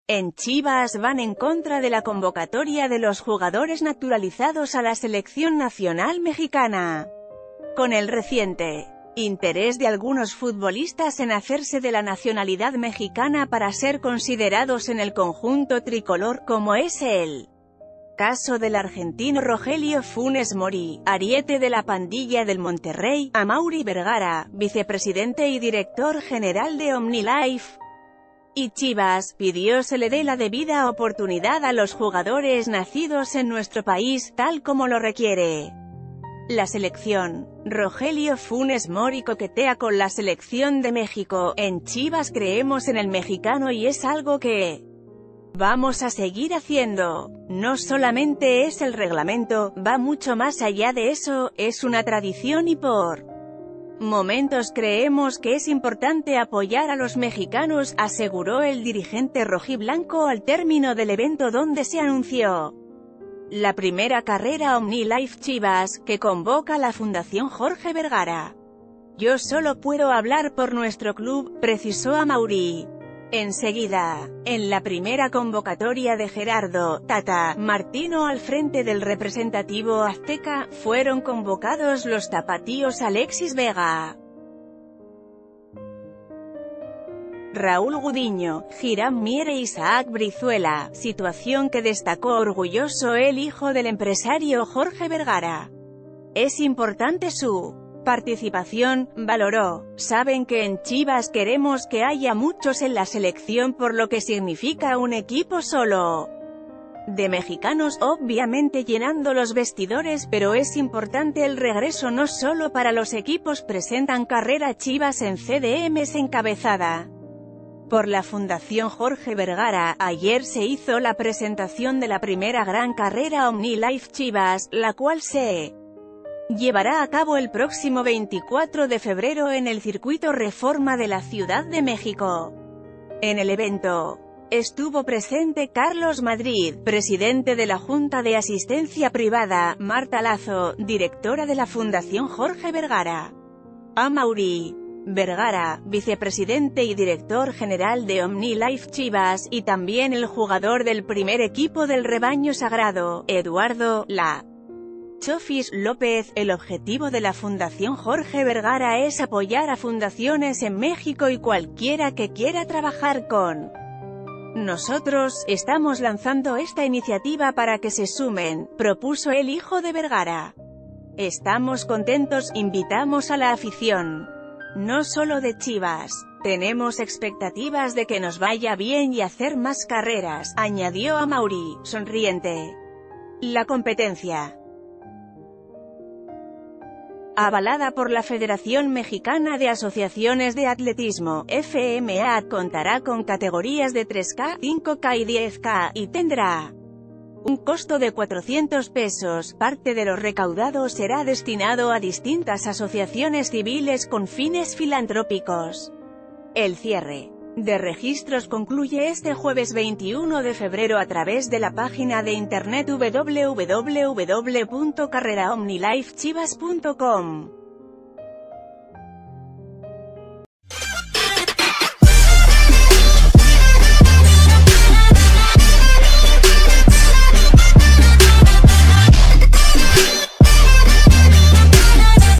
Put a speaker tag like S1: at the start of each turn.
S1: En Chivas van en contra de la convocatoria de los jugadores naturalizados a la selección nacional mexicana. Con el reciente interés de algunos futbolistas en hacerse de la nacionalidad mexicana para ser considerados en el conjunto tricolor, como es el caso del argentino Rogelio Funes Mori, ariete de la pandilla del Monterrey, Amaury Vergara, vicepresidente y director general de OmniLife, y Chivas, pidió se le dé la debida oportunidad a los jugadores nacidos en nuestro país, tal como lo requiere la selección. Rogelio Funes Mori coquetea con la selección de México. En Chivas creemos en el mexicano y es algo que vamos a seguir haciendo. No solamente es el reglamento, va mucho más allá de eso, es una tradición y por momentos creemos que es importante apoyar a los mexicanos, aseguró el dirigente rojiblanco al término del evento donde se anunció la primera carrera OmniLife Chivas, que convoca la Fundación Jorge Vergara. Yo solo puedo hablar por nuestro club, precisó Amaury. Enseguida, en la primera convocatoria de Gerardo "Tata" Martino al frente del representativo azteca, fueron convocados los tapatíos Alexis Vega, Raúl Gudiño, Hiram Mier e Isaac Brizuela, situación que destacó orgulloso el hijo del empresario Jorge Vergara. Es importante su participación, valoró. Saben que en Chivas queremos que haya muchos en la selección por lo que significa un equipo solo de mexicanos, obviamente llenando los vestidores, pero es importante el regreso no solo para los equipos. Presentan carrera Chivas en CDMs encabezada por la Fundación Jorge Vergara. Ayer se hizo la presentación de la primera gran carrera OmniLife Chivas, la cual se llevará a cabo el próximo 24 de febrero en el Circuito Reforma de la Ciudad de México. En el evento estuvo presente Carlos Madrid, presidente de la Junta de Asistencia Privada, Marta Lazo, directora de la Fundación Jorge Vergara, Amaury Vergara, vicepresidente y director general de OmniLife Chivas, y también el jugador del primer equipo del rebaño sagrado, Eduardo "La Chofis" López. El objetivo de la Fundación Jorge Vergara es apoyar a fundaciones en México y cualquiera que quiera trabajar con nosotros. Estamos lanzando esta iniciativa para que se sumen, propuso el hijo de Vergara. Estamos contentos, invitamos a la afición, no solo de Chivas. Tenemos expectativas de que nos vaya bien y hacer más carreras, añadió Amaury, sonriente. La competencia, avalada por la Federación Mexicana de Asociaciones de Atletismo, FMA, contará con categorías de 3K, 5K y 10K, y tendrá un costo de 400 pesos, parte de lo recaudado será destinado a distintas asociaciones civiles con fines filantrópicos. El cierre de registros concluye este jueves 21 de febrero a través de la página de internet www.carreraomnilifechivas.com.